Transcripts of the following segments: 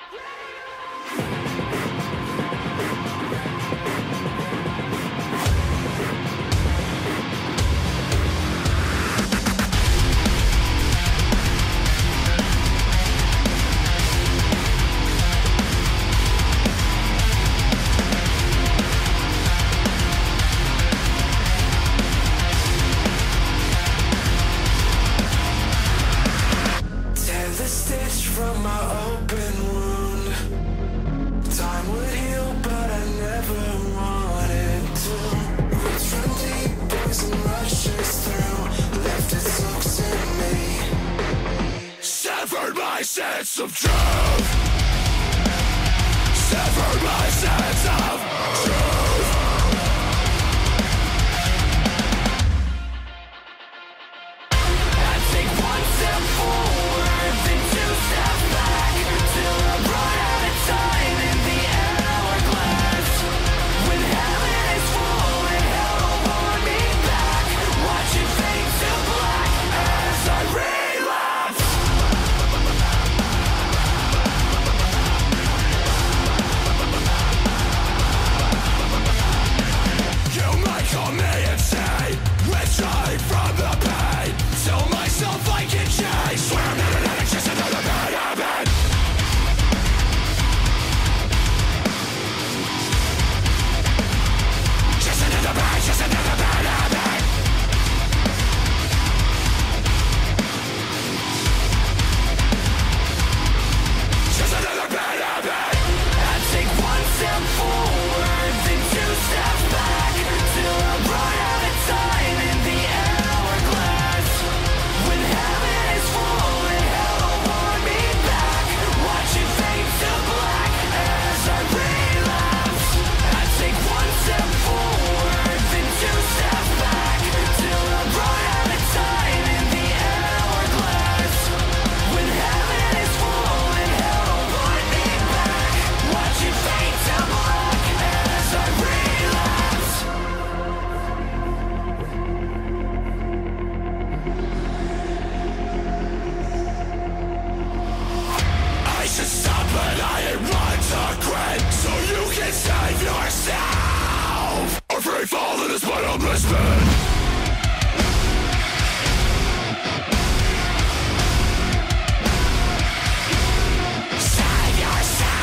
My sense of truth. Severed my sense of truth. I take one step forward, then two steps back, till I run out of time in the hourglass. When heaven is full and hell will want me back, watch it fade to black as I relapse. Call me insane, withdrawing from the pain. Tell myself I can change. Swear I'm never letting just another bad habit. Just another bad habit. Just another bad habit. I take one step forward, then two steps back, till I run out of time in the hourglass. When heaven is full and hell will want me back, watch it fade to black as I relapse. I take one step forward, then two steps back, till I run out of time in the hourglass. When heaven is full and hell will want me back, watch it fade to black as I relapse. I should stop, but I ain't want to quit. So you can save yourself. A free fall in this bottomless pit. Save yourself.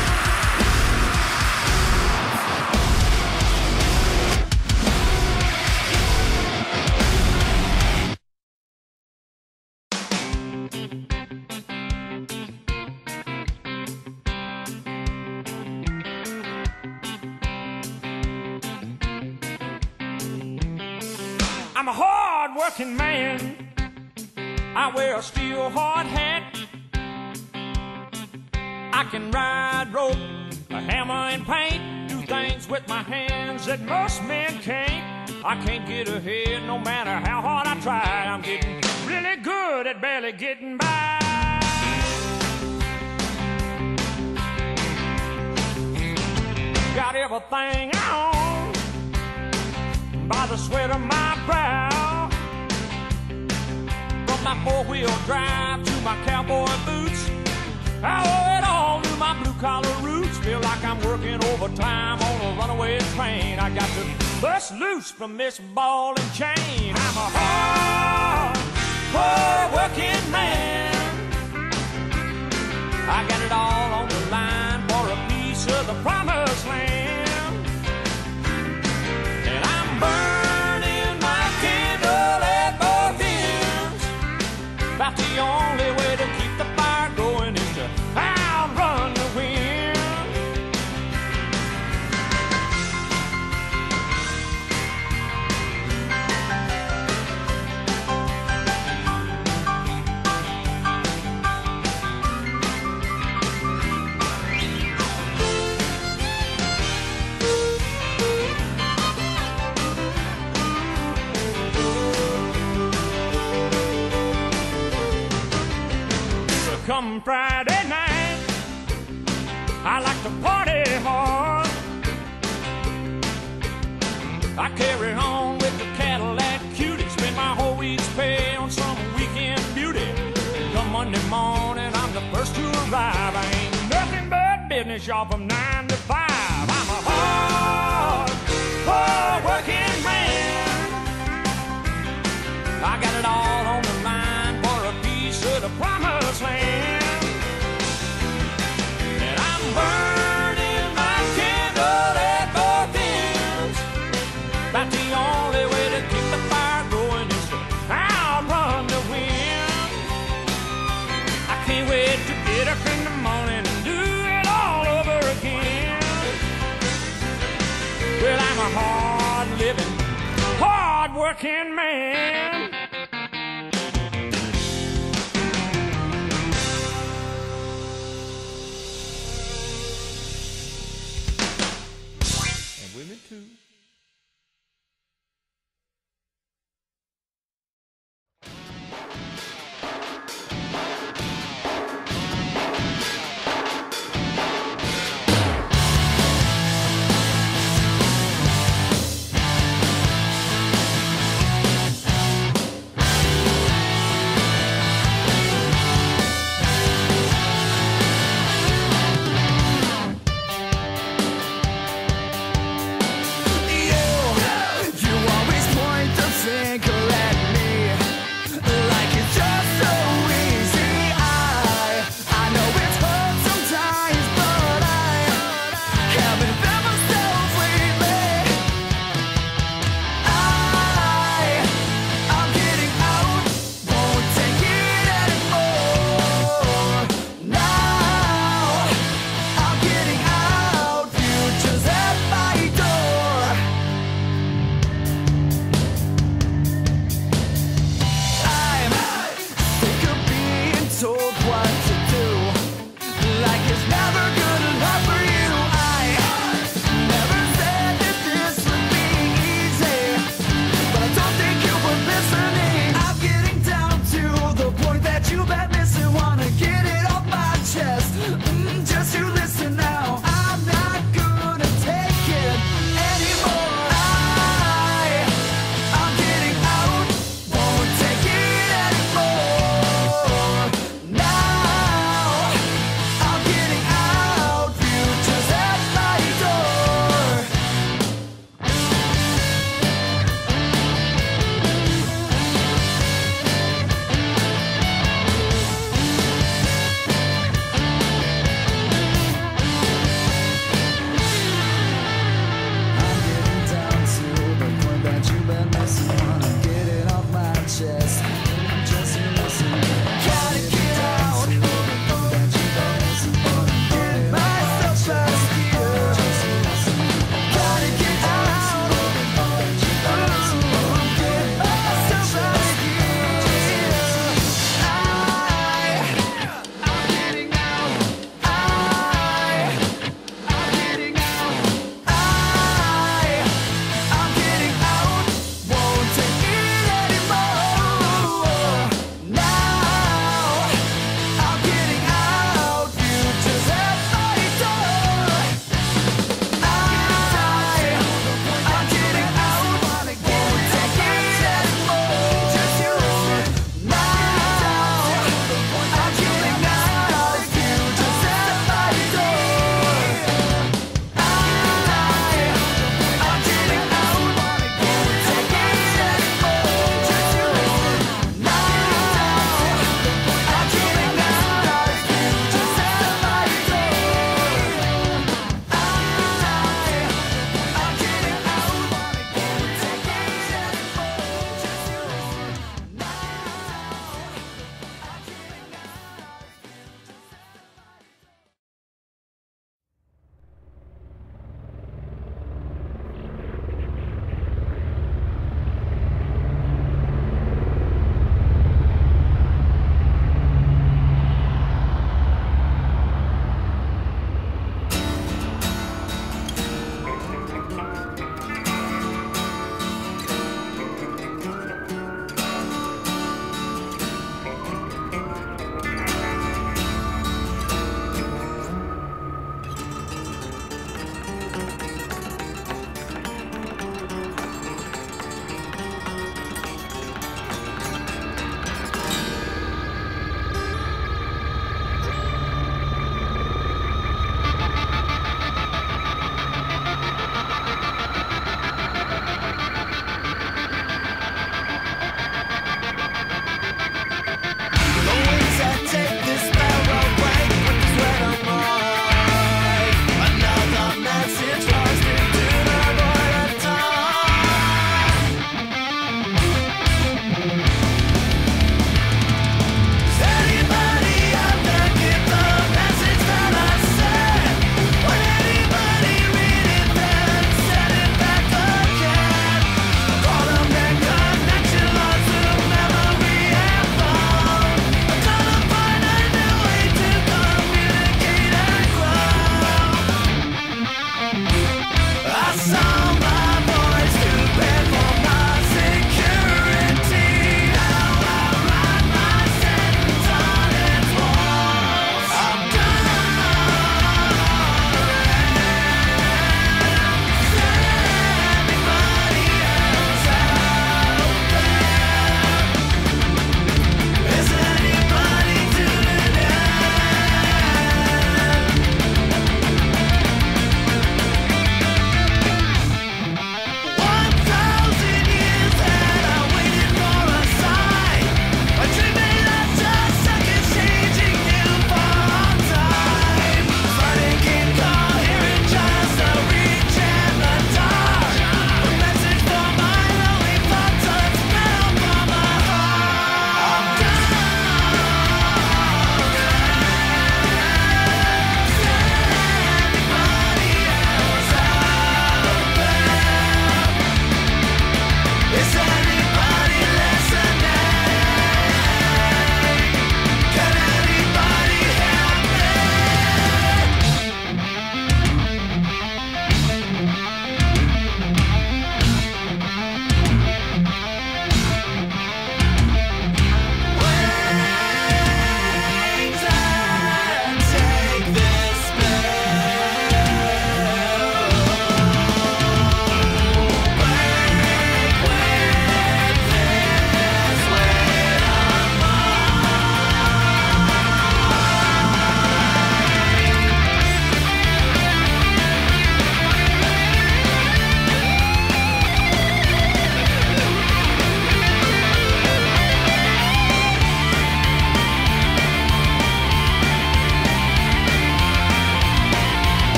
I'm a hard-working man. I wear a steel hard hat. I can ride rope, a hammer and paint, do things with my hands that most men can't. I can't get ahead no matter how hard I try. I'm getting really good at barely getting by. Got everything I own by the sweat of my brow. From my four-wheel drive to my cowboy boots, I owe it all to my blue-collar roots. Feel like I'm working overtime on a runaway train. I got to bust loose from this ball and chain. I'm a hard-working man. I got it all on the line for a piece of the promised land. And I'm burning my candle at both ends. About the only way to keep the fire going is to outrun the wind. Come Friday night, I like to party hard. I carry on with the Cadillac cutie, spend my whole week's pay on some weekend beauty. Come Monday morning, I'm the first to arrive. I ain't nothing finish off from 9 to 5. I'm a hard working man. I got it all on the line for a piece of the promised land. And I'm burning my candle at both ends. That's the only way to keep the fire going is to outrun the wind. I can't wait to get up in the morning and do it all over again. Well, I'm a hard-living, hard-working man. And women too.